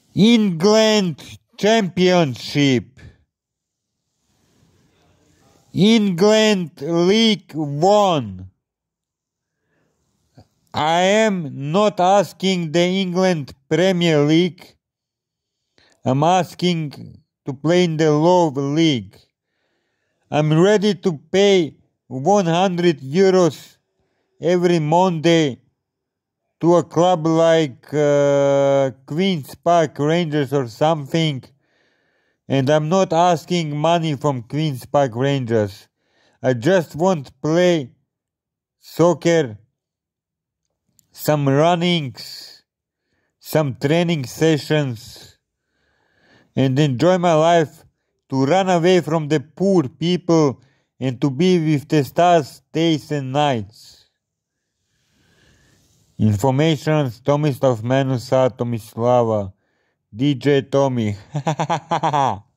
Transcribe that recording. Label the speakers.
Speaker 1: England Championship, England League One. I am not asking the England Premier League. I'm asking to play in the low league. I'm ready to pay 100 euros every Monday to a club like Queen's Park Rangers or something. And I'm not asking money from Queen's Park Rangers. I just want to play soccer, some runnings, some training sessions, and enjoy my life, to run away from the poor people and to be with the stars days and nights. Information: Tomislav Menusa Tomislava, DJ Tommy.